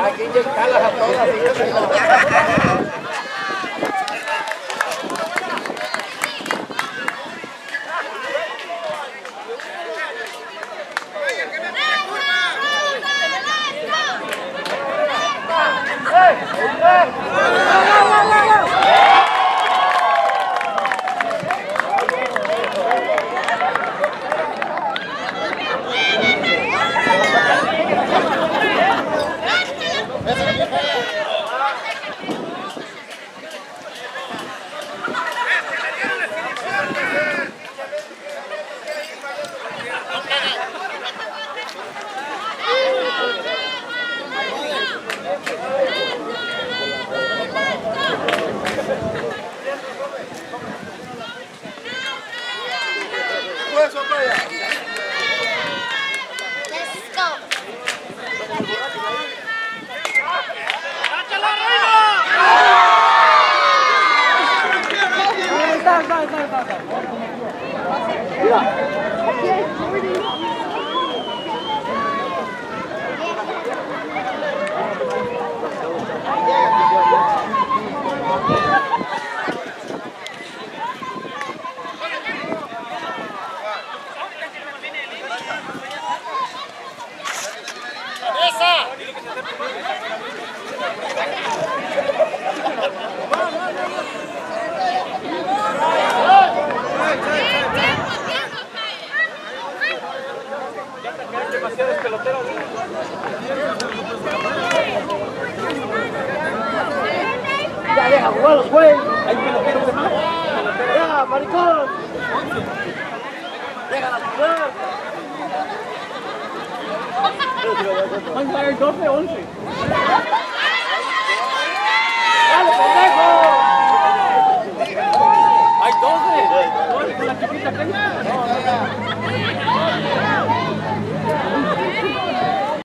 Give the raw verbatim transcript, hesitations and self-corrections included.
Hay que inyectarlas a todas. Ya deja jugar los güey. Hay peloteros de más. Ya, maricón. Déjala jugar. Hay doce, once. ¡Dale, pendejo! Hay doce. Con la chiquita que